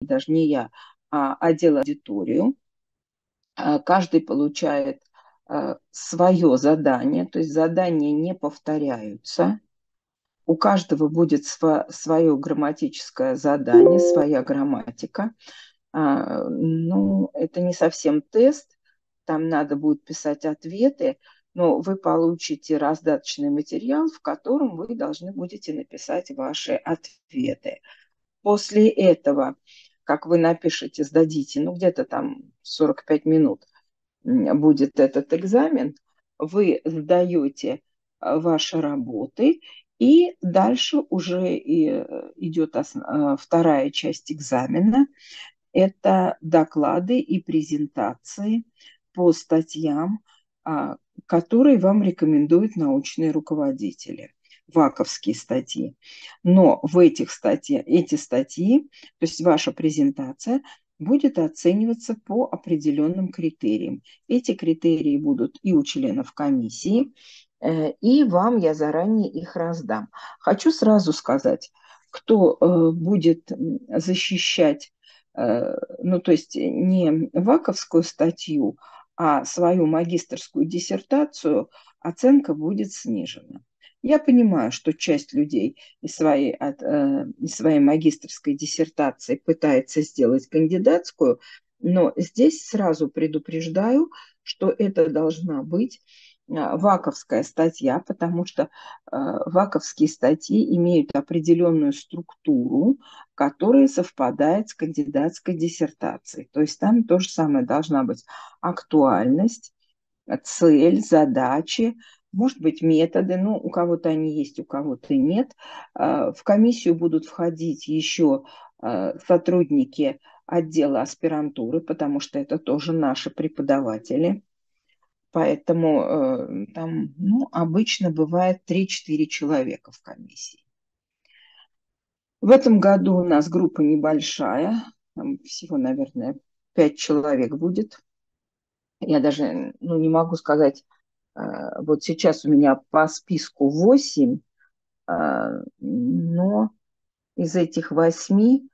даже не я, а делаю аудиторию. Каждый получает свое задание, то есть задания не повторяются. У каждого будет свое грамматическое задание, своя грамматика. Ну, это не совсем тест, там надо будет писать ответы, но вы получите раздаточный материал, в котором вы должны будете написать ваши ответы. После этого, как вы напишете, сдадите, ну, где-то там 45 минут будет этот экзамен, вы сдаете ваши работы, и дальше уже идет вторая часть экзамена. Это доклады и презентации по статьям, которые вам рекомендуют научные руководители, ваковские статьи. Но в эти статьи, то есть ваша презентация, будет оцениваться по определенным критериям. Эти критерии будут и у членов комиссии, и вам я заранее их раздам. Хочу сразу сказать, кто будет защищать, ну, то есть не ваковскую статью, а свою магистерскую диссертацию, оценка будет снижена. Я понимаю, что часть людей из своей магистерской диссертации пытается сделать кандидатскую, но здесь сразу предупреждаю, что это должна быть ваковская статья, потому что ваковские статьи имеют определенную структуру, которая совпадает с кандидатской диссертацией. То есть там то же самое должна быть актуальность, цель, задачи, может быть, методы, ну, у кого-то они есть, у кого-то нет. В комиссию будут входить еще сотрудники отдела аспирантуры, потому что это тоже наши преподаватели. Поэтому там, ну, обычно бывает 3-4 человека в комиссии. В этом году у нас группа небольшая, там всего, наверное, 5 человек будет. Я даже, ну, не могу сказать, вот сейчас у меня по списку 8, но из этих 8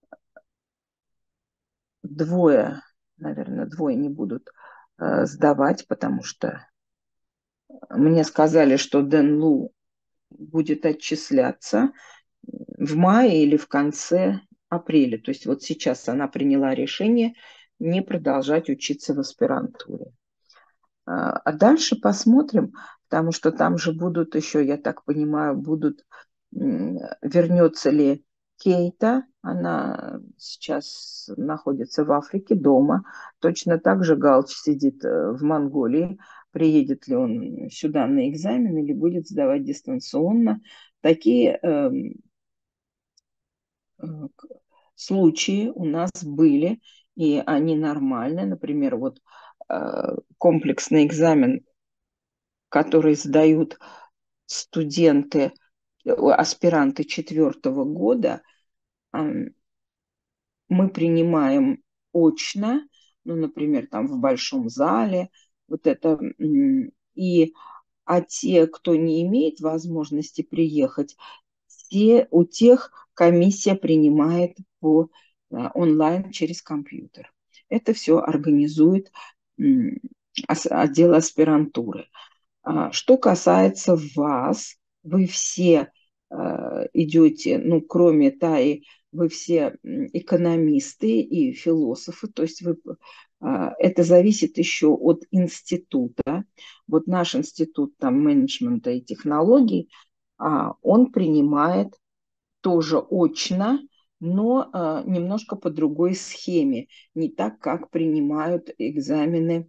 двое, наверное, двое не будут сдавать, потому что мне сказали, что Дэн Лу будет отчисляться в мае или в конце апреля. То есть вот сейчас она приняла решение не продолжать учиться в аспирантуре. А дальше посмотрим, потому что там же будут еще, я так понимаю, вернется ли Кейта, она сейчас находится в Африке дома. Точно так же Галч сидит в Монголии. Приедет ли он сюда на экзамен или будет сдавать дистанционно. Такие случаи у нас были, и они нормальные. Например, вот комплексный экзамен, который сдают студенты, аспиранты 4-го года, мы принимаем очно, ну, например, там в большом зале, вот это, а те, кто не имеет возможности приехать, у тех комиссия принимает онлайн через компьютер. Это все организует отдел аспирантуры. Что касается вас, вы все идете, ну, кроме Таи, вы все экономисты и философы, то есть это зависит еще от института. Вот наш институт там менеджмента и технологий, он принимает тоже очно, но немножко по другой схеме, не так, как принимают экзамены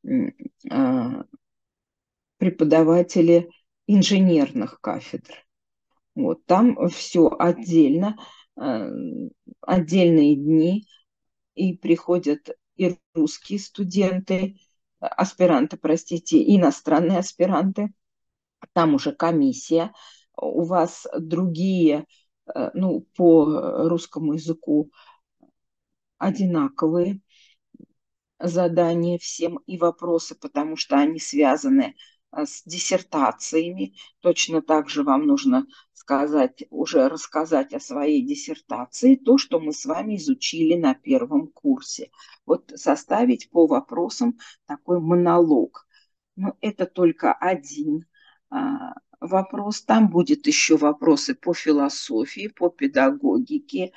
преподаватели инженерных кафедр. Вот, там все отдельно, отдельные дни, и приходят и русские студенты, аспиранты, простите, и иностранные аспиранты. Там уже комиссия. У вас другие, ну, по русскому языку одинаковые задания всем и вопросы, потому что они связаны с диссертациями. Точно так же вам нужно сказать, уже рассказать о своей диссертации, то, что мы с вами изучили на первом курсе. Вот составить по вопросам такой монолог. Но это только один вопрос. Там будет еще вопросы по философии, по педагогике,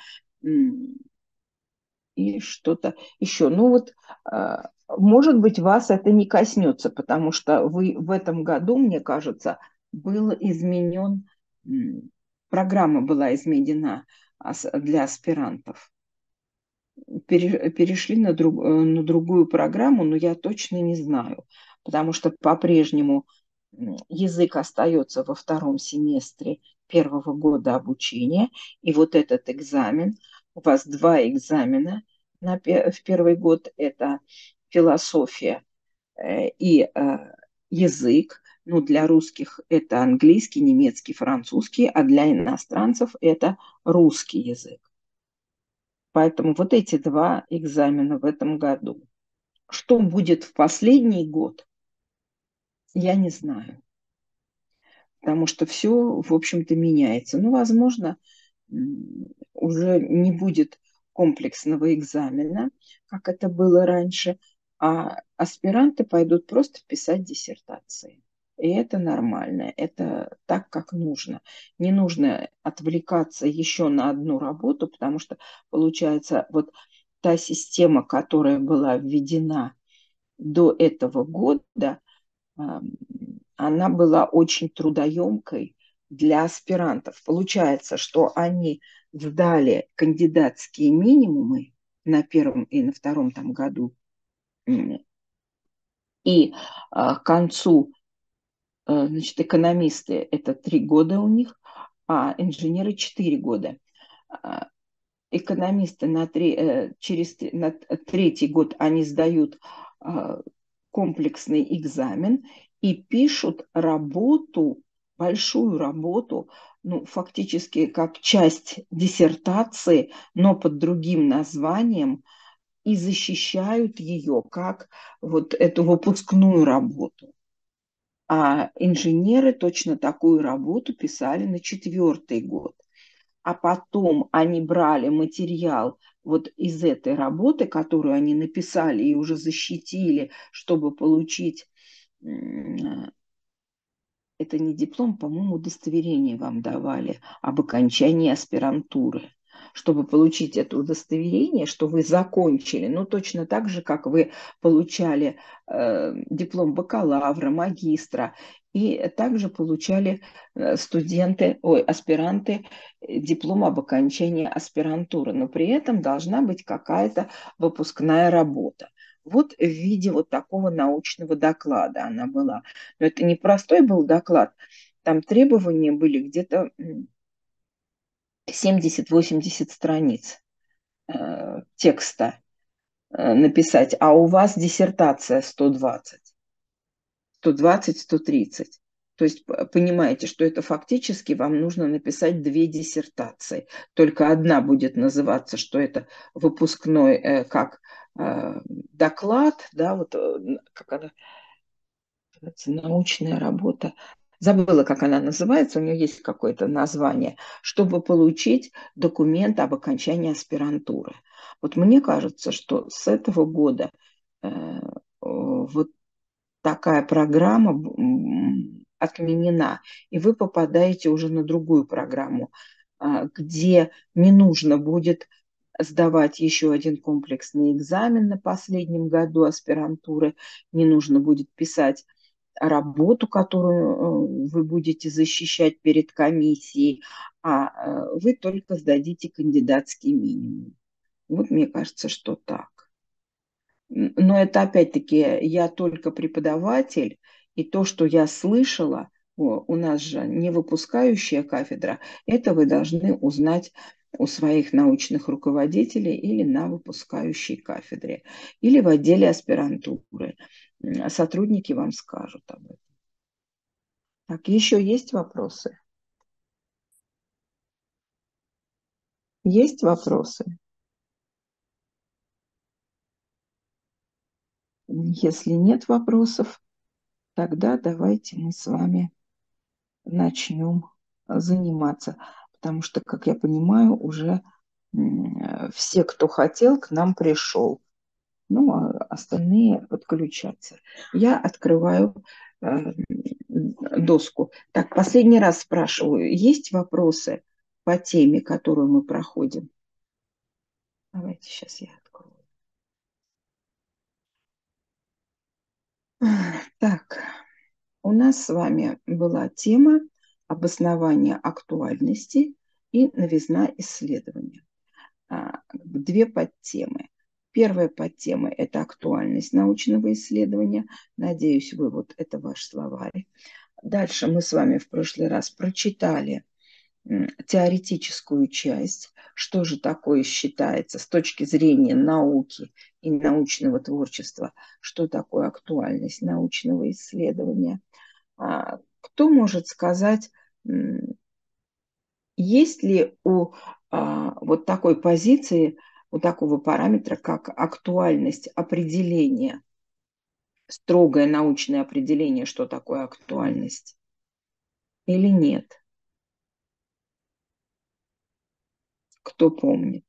и что-то еще. Ну вот, может быть, вас это не коснется, потому что вы в этом году, мне кажется, был изменен, программа была изменена для аспирантов. Перешли на другую программу, но я точно не знаю, потому что по-прежнему язык остается во втором семестре первого года обучения, и вот этот экзамен, у вас два экзамена в первый год, это философия и язык, ну, для русских это английский, немецкий, французский, а для иностранцев это русский язык. Поэтому вот эти два экзамена в этом году. Что будет в последний год, я не знаю, потому что все, в общем-то, меняется. Ну, возможно, уже не будет комплексного экзамена, как это было раньше, а аспиранты пойдут просто писать диссертации. И это нормально, это так, как нужно. Не нужно отвлекаться еще на одну работу, потому что, получается, вот та система, которая была введена до этого года, она была очень трудоемкой для аспирантов. Получается, что они сдали кандидатские минимумы на первом и на втором там году, и к концу, значит, экономисты это 3 года у них, а инженеры 4 года. А, Экономисты на третий год они сдают комплексный экзамен и пишут работу, большую работу, ну, фактически как часть диссертации, но под другим названием, и защищают ее как вот эту выпускную работу. А инженеры точно такую работу писали на 4-й год. А потом они брали материал вот из этой работы, которую они написали и уже защитили, чтобы получить, это не диплом, по-моему, удостоверение вам давали об окончании аспирантуры. Чтобы получить это удостоверение, что вы закончили, ну точно так же, как вы получали диплом бакалавра, магистра, и также получали аспиранты диплом об окончании аспирантуры, но при этом должна быть какая-то выпускная работа. Вот в виде вот такого научного доклада она была. Но это не простой был доклад, там требования были где-то 70-80 страниц текста написать, а у вас диссертация 120-130. То есть понимаете, что это фактически вам нужно написать две диссертации. Только одна будет называться, что это выпускной как доклад, да, вот как она, научная работа. Забыла, как она называется, у нее есть какое-то название, чтобы получить документ об окончании аспирантуры. Вот мне кажется, что с этого года вот такая программа отменена, и вы попадаете уже на другую программу, где не нужно будет сдавать еще один комплексный экзамен на последнем году аспирантуры, не нужно будет писать работу, которую вы будете защищать перед комиссией, а вы только сдадите кандидатский минимум. Вот мне кажется, что так. Но это опять-таки я только преподаватель, и то, что я слышала, у нас же не выпускающая кафедра, это вы должны узнать у своих научных руководителей или на выпускающей кафедре, или в отделе аспирантуры. Сотрудники вам скажут об этом. Так, еще есть вопросы? Есть вопросы? Если нет вопросов, тогда давайте мы с вами начнем заниматься. Потому что, как я понимаю, уже все, кто хотел, к нам пришел. Ну, а остальные подключаться. Я открываю доску. Так, последний раз спрашиваю, есть вопросы по теме, которую мы проходим? Давайте сейчас я открою. Так, у нас с вами была тема обоснования актуальности и новизна исследования. Две подтемы. Первая подтема – это актуальность научного исследования. Надеюсь, вы вот это ваш словарь. Дальше мы с вами в прошлый раз прочитали теоретическую часть, что же такое считается с точки зрения науки и научного творчества, что такое актуальность научного исследования. Кто может сказать, есть ли у вот такой позиции, у такого параметра, как актуальность определения, строгое научное определение, что такое актуальность, или нет? Кто помнит?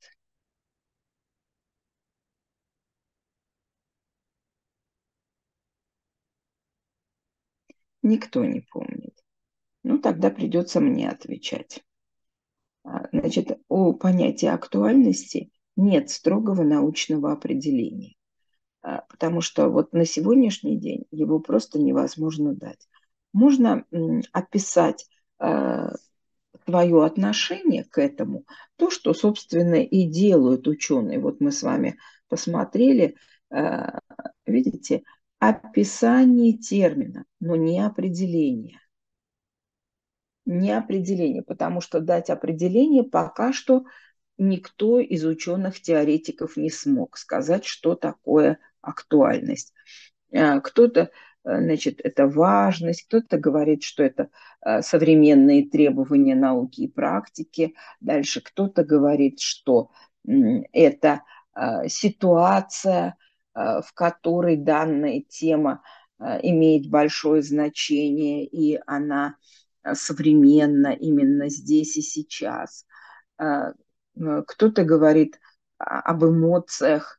Никто не помнит. Ну, тогда придется мне отвечать. Значит, у понятия актуальности нет строгого научного определения, потому что вот на сегодняшний день его просто невозможно дать. Можно описать твое отношение к этому, то, что, собственно, и делают ученые. Вот мы с вами посмотрели, видите, описание термина, но не определение. Не определение, потому что дать определение пока что никто из ученых-теоретиков не смог сказать, что такое актуальность. Кто-то, значит, это важность, кто-то говорит, что это современные требования науки и практики. Дальше кто-то говорит, что это ситуация, в которой данная тема имеет большое значение, и она современна именно здесь и сейчас. Кто-то говорит об эмоциях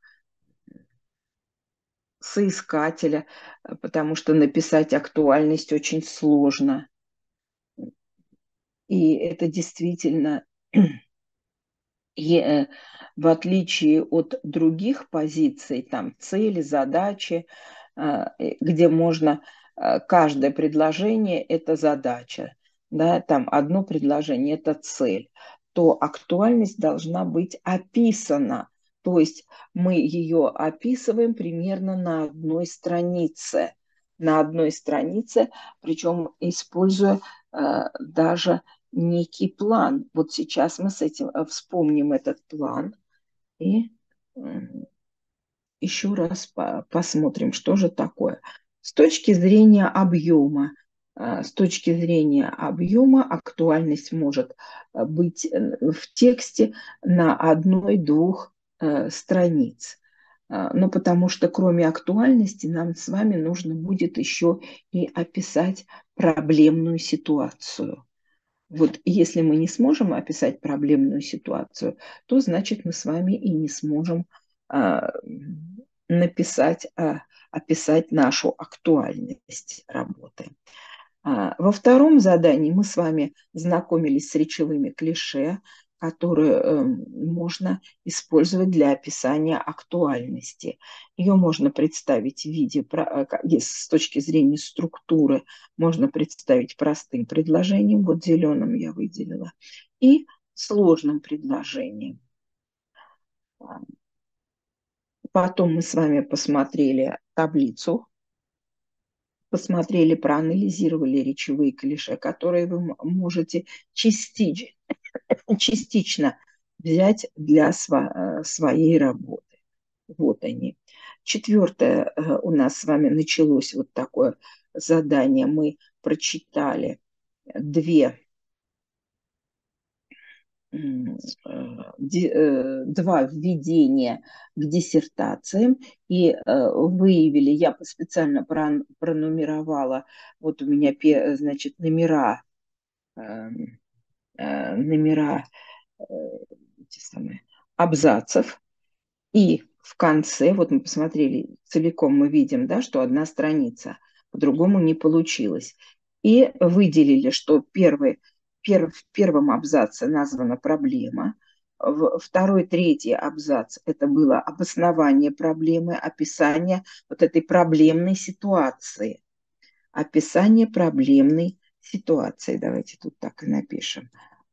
соискателя, потому что написать актуальность очень сложно. И это действительно, в отличие от других позиций, там цели, задачи, где можно каждое предложение – это задача, да, там одно предложение – это цель, то актуальность должна быть описана. То есть мы ее описываем примерно на одной странице, причем используя даже некий план. Вот сейчас мы с этим вспомним этот план и еще раз посмотрим, что же такое. С точки зрения объема актуальность может быть в тексте на одной-двух страниц. Но потому что кроме актуальности нам с вами нужно будет еще и описать проблемную ситуацию. Вот если мы не сможем описать проблемную ситуацию, то значит мы с вами и не сможем а, написать, описать нашу актуальность работы. Во втором задании мы с вами знакомились с речевыми клише, которые можно использовать для описания актуальности. Ее можно представить в виде, с точки зрения структуры, можно представить простым предложением, вот зеленым я выделила, и сложным предложением. Потом мы с вами посмотрели таблицу, посмотрели, проанализировали речевые клише, которые вы можете частично взять для своей работы. Вот они. Четвертое у нас с вами началось вот такое задание. Мы прочитали две два введения к диссертациям и выявили, я специально пронумеровала, вот у меня, значит, номера э, эти самые, абзацев, и в конце, вот мы посмотрели, целиком мы видим, да, что одна страница, по-другому не получилось. И выделили, что в первом абзаце названа проблема, второй, третий абзац – это было обоснование проблемы, описание вот этой проблемной ситуации. Описание проблемной ситуации. Давайте тут так и напишем.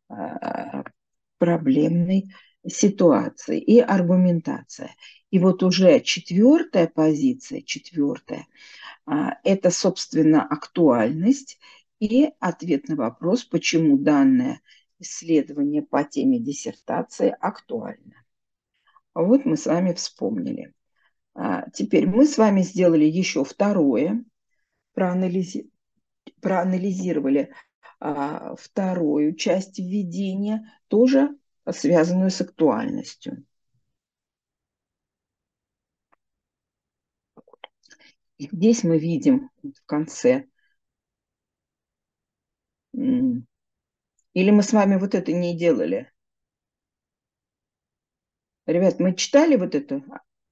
Проблемной ситуации и аргументация. И вот уже четвертая позиция, четвертая, это, собственно, актуальность и ответ на вопрос, почему данное исследование по теме диссертации актуально. Вот мы с вами вспомнили. Теперь мы с вами сделали еще второе, проанализировали вторую часть введения, тоже связанную с актуальностью. И здесь мы видим в конце, или мы с вами вот это не делали? Ребят, мы читали вот это?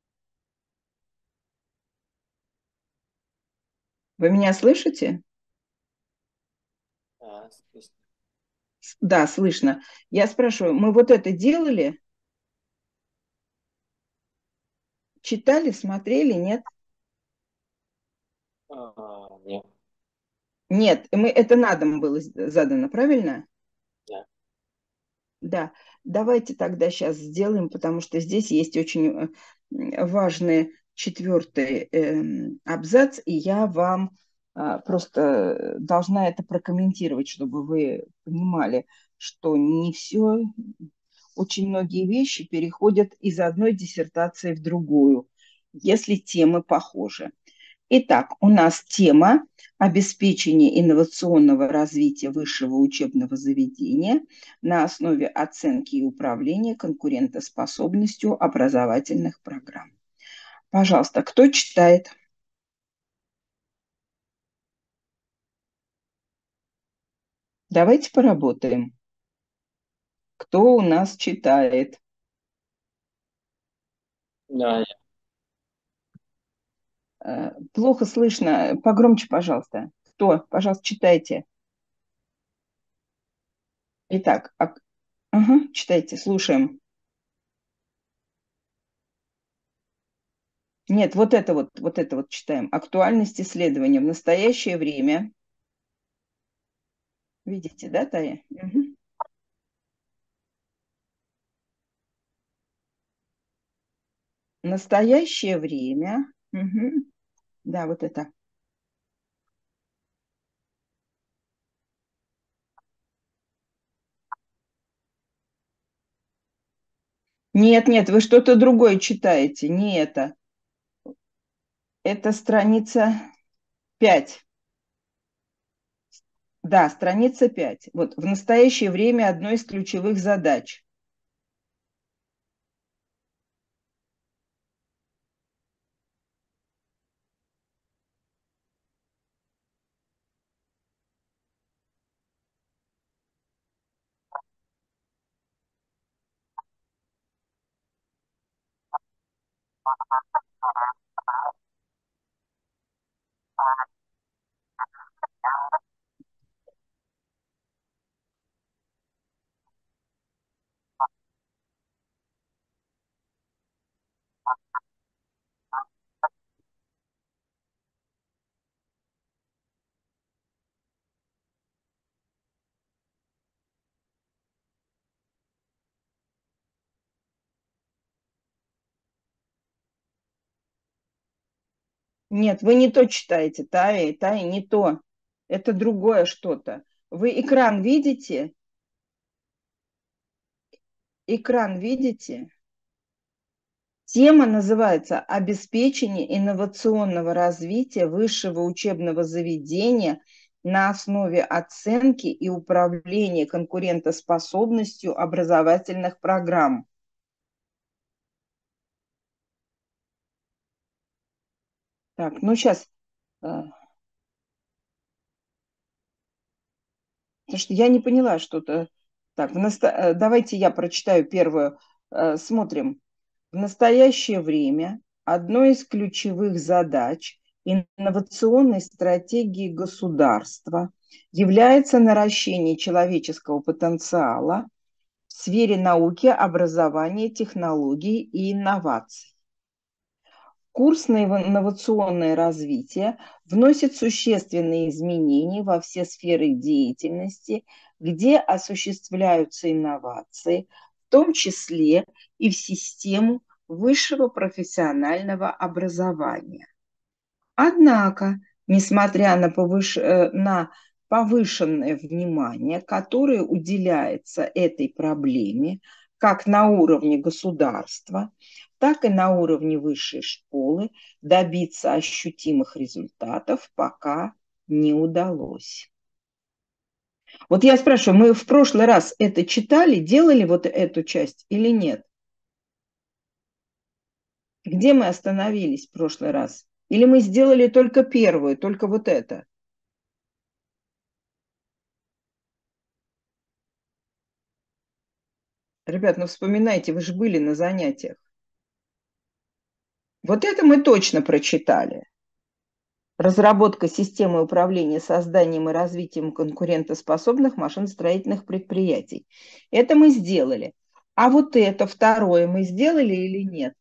Вы меня слышите? Да, слышно. Я спрашиваю, мы вот это делали? Читали, смотрели, нет? Нет. Нет, это на дом было задано, правильно? Да. Да, давайте тогда сейчас сделаем, потому что здесь есть очень важный четвертый абзац, и я вам просто должна это прокомментировать, чтобы вы понимали, что не все, очень многие вещи переходят из одной диссертации в другую, если темы похожи. Итак, у нас тема обеспечения инновационного развития высшего учебного заведения на основе оценки и управления конкурентоспособностью образовательных программ. Пожалуйста, кто читает? Давайте поработаем. Кто у нас читает? Да, Плохо слышно. Погромче, пожалуйста. Кто? Пожалуйста, читайте. Итак, ага, читайте, слушаем. Нет, вот это вот читаем. Актуальность исследования в настоящее время. Видите, да, Тая? Мгм. Настоящее время. Мгм. Да, вот это. Нет, нет, вы что-то другое читаете. Не это. Это страница 5. Да, страница 5. Вот в настоящее время одной из ключевых задач. Нет, вы не то читаете, Тая, Тая, не то. Это другое что-то. Вы экран видите? Экран видите? Тема называется «Обеспечение инновационного развития высшего учебного заведения на основе оценки и управления конкурентоспособностью образовательных программ. Так, ну сейчас, потому что я не поняла что-то. Так, давайте я прочитаю первую. Смотрим. В настоящее время одной из ключевых задач инновационной стратегии государства является наращение человеческого потенциала в сфере науки, образования, технологий и инноваций. Курс на инновационное развитие вносит существенные изменения во все сферы деятельности, где осуществляются инновации, в том числе и в систему высшего профессионального образования. Однако, несмотря на повышенное внимание, которое уделяется этой проблеме как на уровне государства, так и на уровне высшей школы, добиться ощутимых результатов пока не удалось. Вот я спрашиваю, мы в прошлый раз это читали, делали вот эту часть или нет? Где мы остановились в прошлый раз? Или мы сделали только первую, только вот это? Ребят, ну вспоминайте, вы же были на занятиях. Вот это мы точно прочитали. Разработка системы управления созданием и развитием конкурентоспособных машиностроительных предприятий. Это мы сделали. А вот это второе мы сделали или нет?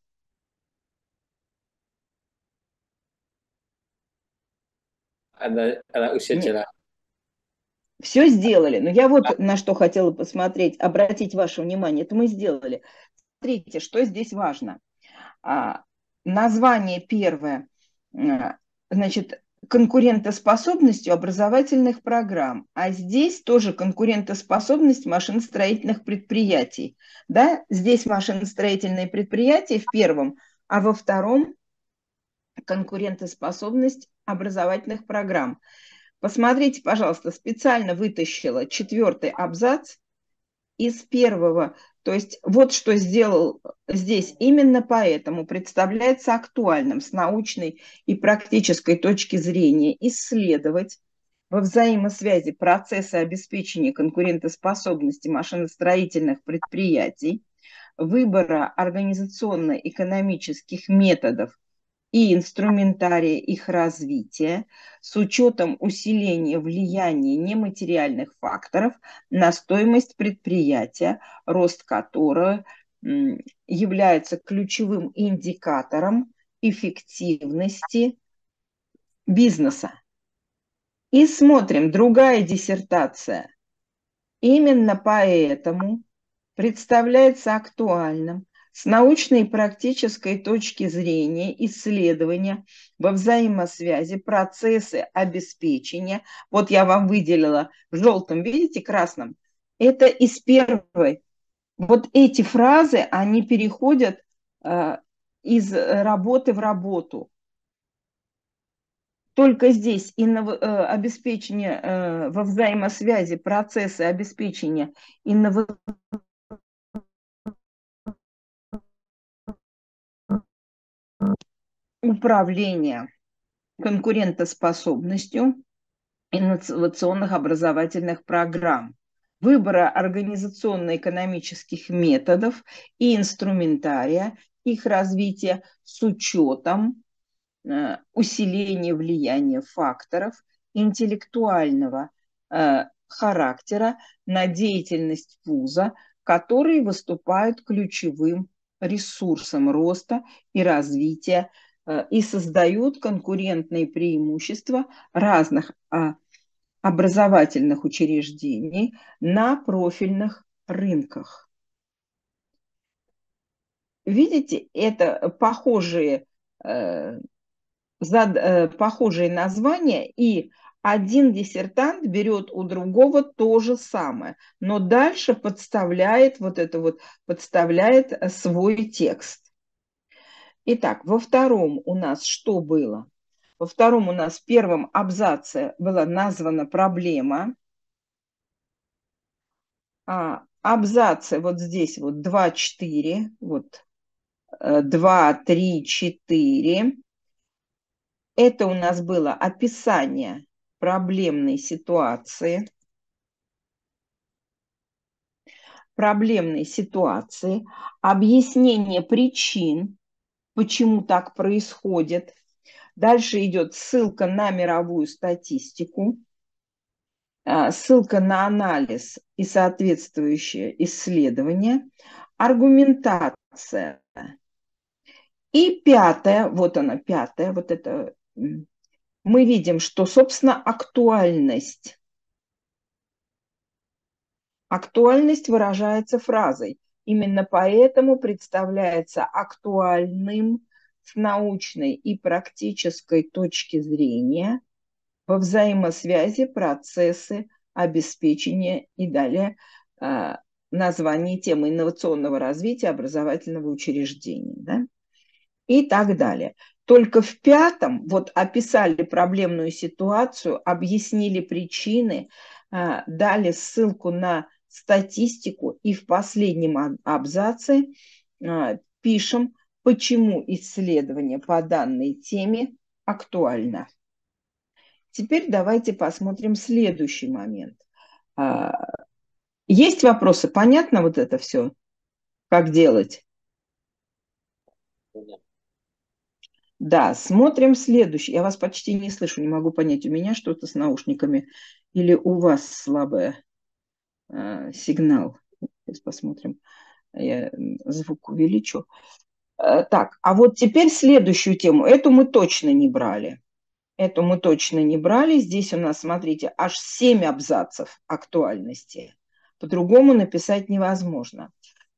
Ada usia Нет. cerah. Все сделали. Но я вот на что хотела посмотреть, обратить ваше внимание. Это мы сделали. Смотрите, что здесь важно. Название первое, значит, конкурентоспособностью образовательных программ, а здесь тоже конкурентоспособность машиностроительных предприятий. Да? Здесь машиностроительные предприятия в первом, а во втором конкурентоспособность образовательных программ. Посмотрите, пожалуйста, специально вытащила 4-й абзац из первого. То есть вот что сделал здесь. Именно поэтому представляется актуальным с научной и практической точки зрения исследовать во взаимосвязи процессы обеспечения конкурентоспособности машиностроительных предприятий, выбора организационно-экономических методов и инструментария их развития с учетом усиления влияния нематериальных факторов на стоимость предприятия, рост которого является ключевым индикатором эффективности бизнеса. И смотрим, другая диссертация. Именно поэтому представляется актуальным с научной и практической точки зрения исследования во взаимосвязи процессы обеспечения. Вот я вам выделила в желтом, видите, красном. Это из первой. Вот эти фразы, они переходят из работы в работу. Только здесь обеспечение во взаимосвязи процессы обеспечения управления конкурентоспособностью инновационных образовательных программ, выбора организационно-экономических методов и инструментария их развития с учетом усиления влияния факторов интеллектуального характера на деятельность вуза, которые выступают ключевым ресурсом роста и развития и создают конкурентные преимущества разных образовательных учреждений на профильных рынках. Видите, это похожие названия, и один диссертант берет у другого то же самое, но дальше подставляет свой текст. Итак, во втором у нас что было? Во втором у нас в первом абзаце была названа проблема. Абзацы вот здесь вот 2, 4, вот 2, 3, 4. Это у нас было описание проблемной ситуации, объяснение причин, почему так происходит. Дальше идет ссылка на мировую статистику, ссылка на анализ и соответствующее исследование, аргументация. И пятое, вот она, пятая, вот это мы видим, что, собственно, актуальность. Актуальность выражается фразой. Именно поэтому представляется актуальным с научной и практической точки зрения во взаимосвязи процессы обеспечения и далее название темы инновационного развития образовательного учреждения. Да? И так далее. Только в пятом вот описали проблемную ситуацию, объяснили причины, дали ссылку на статистику и в последнем абзаце пишем, почему исследование по данной теме актуально. Теперь давайте посмотрим следующий момент. Есть вопросы? Понятно вот это все? Как делать? Да. Да, смотрим следующий. Я вас почти не слышу, не могу понять, у меня что-то с наушниками или у вас слабый сигнал. Сейчас посмотрим. Я звук увеличу. Так, а вот теперь следующую тему. Эту мы точно не брали. Эту мы точно не брали. Здесь у нас, смотрите, аж 7 абзацев актуальности. По-другому написать невозможно.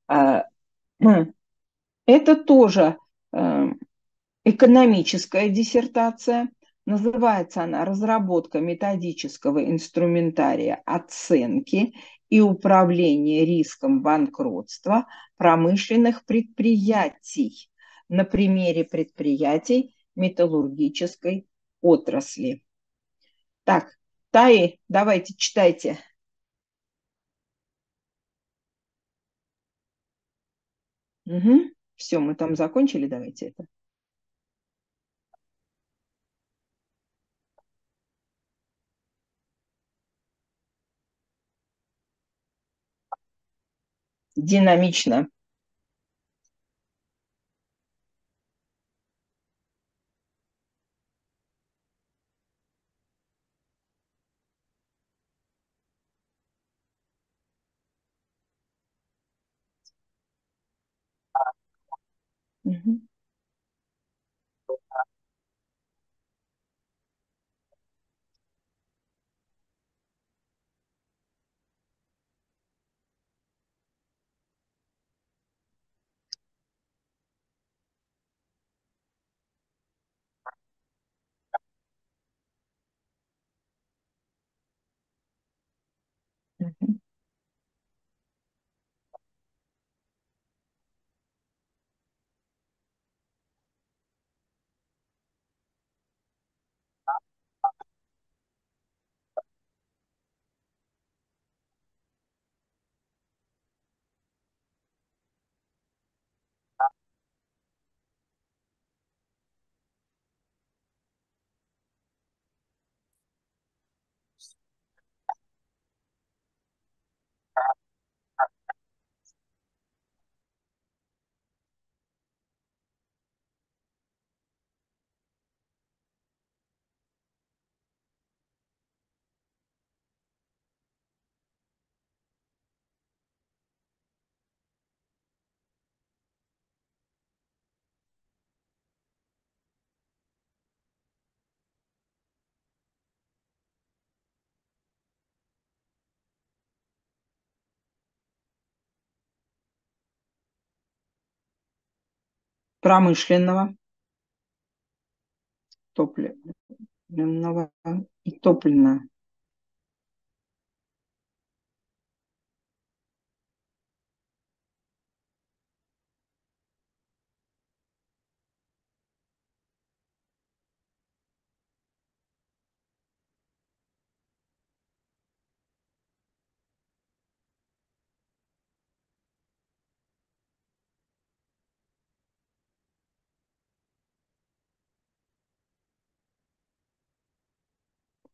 Это тоже экономическая диссертация. Называется она «Разработка методического инструментария оценки и управления риском банкротства промышленных предприятий на примере предприятий металлургической отрасли». Так, Таи, давайте читайте. Угу. Все, мы там закончили, давайте это. Динамично. Угу. Угу. Промышленного, топливного и топливного.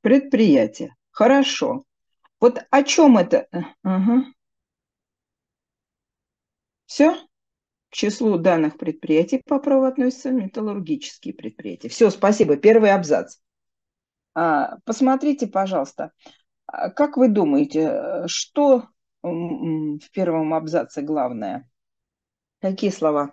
Предприятие. Хорошо. Вот о чем это? Ага. Все? К числу данных предприятий по праву относятся металлургические предприятия. Все, спасибо. Первый абзац. Посмотрите, пожалуйста, как вы думаете, что в первом абзаце главное? Какие слова?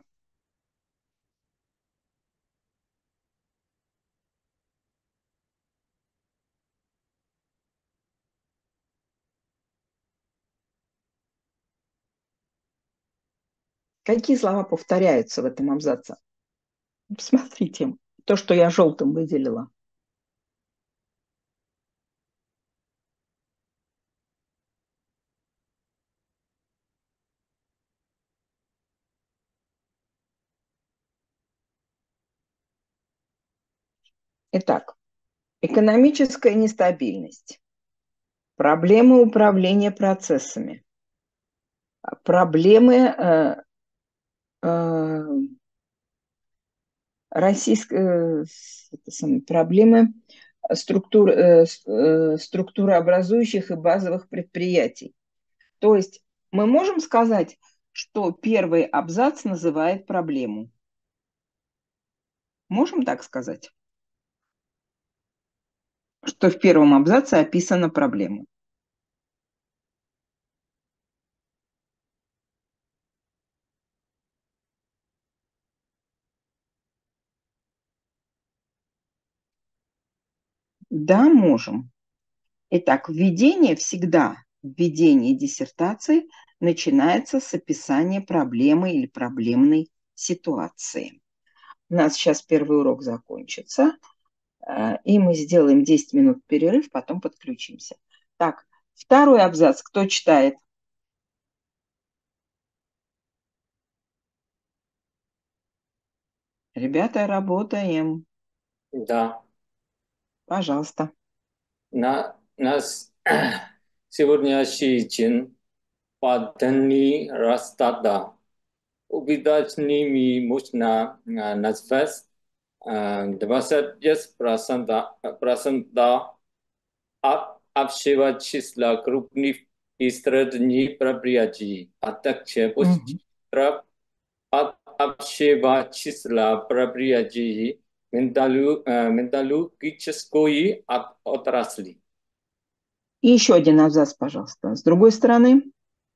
Какие слова повторяются в этом абзаце? Посмотрите, то, что я желтым выделила. Итак, экономическая нестабильность, проблемы управления процессами, проблемы проблемы структурообразующих и базовых предприятий. То есть мы можем сказать, что первый абзац называет проблему. Можем так сказать? Что в первом абзаце описана проблема. Да, можем. Итак, введение диссертации начинается с описания проблемы или проблемной ситуации. У нас сейчас первый урок закончится, и мы сделаем 10 минут перерыв, потом подключимся. Так, второй абзац кто читает? Ребята, работаем. Да. Пожалуйста. Нас сегодня Сичин Падани Растада. Убедительными можно назвать 20% от общего числа крупных и средних предприятий, а также от общего числа предприятий металлургической отрасли. И еще один абзац, пожалуйста. С другой стороны,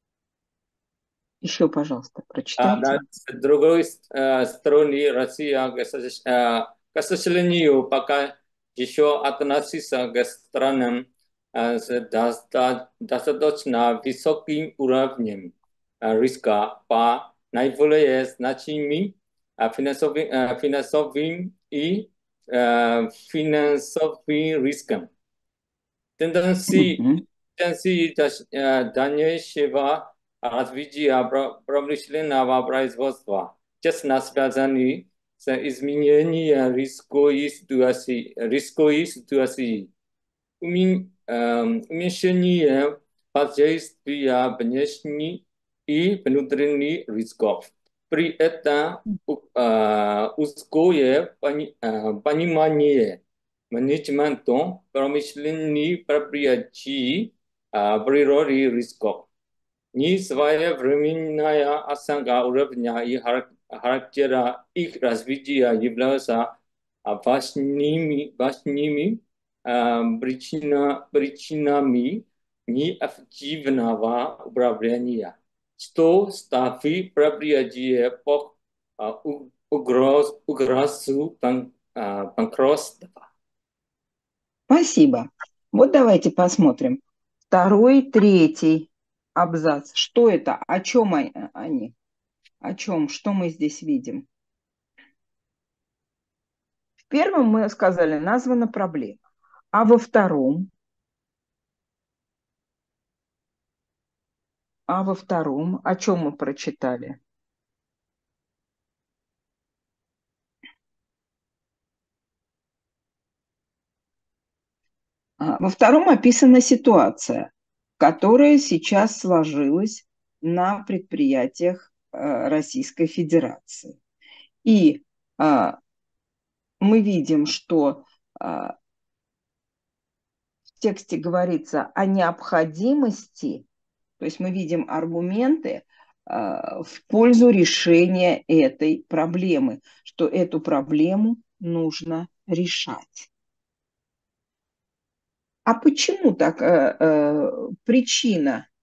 еще, пожалуйста, прочитайте. С другой стороны, Россия, к сожалению, пока еще относится к странам с достаточно высоким уровнем риска по наиболее значимым финансовым и финансовым рискам. Тенденции дальнейшего развития промышленного производства, тесно связаны с изменением рисковой ситуации, уменьшение воздействия внешних и внутренних рисков. При этом узкое понимание менеджментом промышленных предприятий природы рисков. Несвоевременная оценка уровня и характера их развития являются важными причинами неэффективного управления, что ставит предприятие под угрозу банкротства. Спасибо. Вот давайте посмотрим. Второй, третий абзац. Что это? О чем они? О чем? Что мы здесь видим? В первом мы сказали, названа проблема. А во втором? О чем мы прочитали? Во втором описана ситуация, которая сейчас сложилась на предприятиях Российской Федерации. И мы видим, что тексте говорится о необходимости, то есть мы видим аргументы в пользу решения этой проблемы, что эту проблему нужно решать. А почему так? Причина?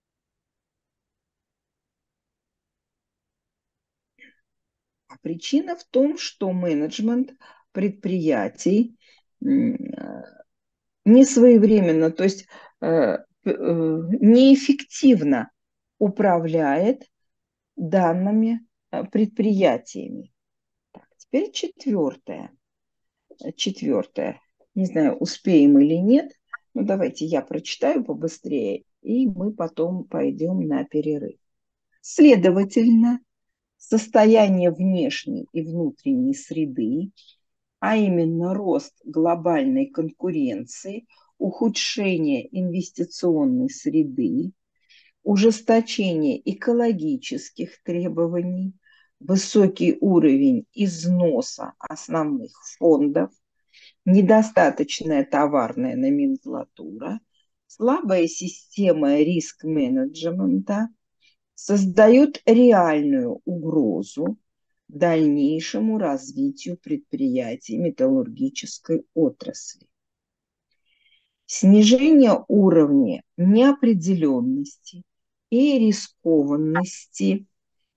А причина в том, что менеджмент предприятий не своевременно, то есть неэффективно управляет данными предприятиями. Так, теперь четвертое. Четвертое. Не знаю, успеем или нет, но давайте я прочитаю побыстрее, и мы потом пойдем на перерыв. Следовательно, состояние внешней и внутренней среды, а именно рост глобальной конкуренции, ухудшение инвестиционной среды, ужесточение экологических требований, высокий уровень износа основных фондов, недостаточная товарная номенклатура, слабая система риск-менеджмента создают реальную угрозу дальнейшему развитию предприятий металлургической отрасли. Снижение уровня неопределенности и рискованности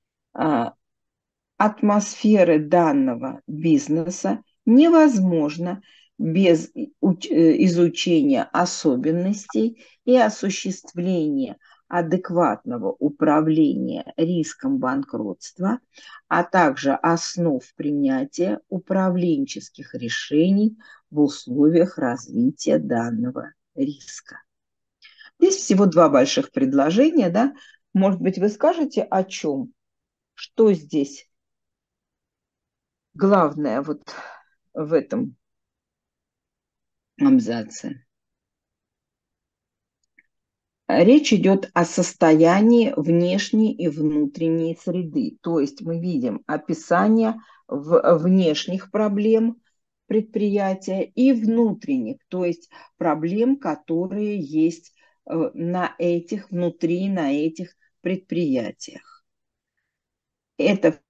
атмосферы данного бизнеса невозможно без изучения особенностей и осуществления адекватного управления риском банкротства, а также основ принятия управленческих решений в условиях развития данного риска. Здесь всего два больших предложения, да? Может быть, вы скажете, о чем? Что здесь главное вот в этом абзаце? Речь идет о состоянии внешней и внутренней среды. То есть мы видим описание внешних проблем предприятия и внутренних, то есть проблем, которые есть внутри, на этих предприятиях. Это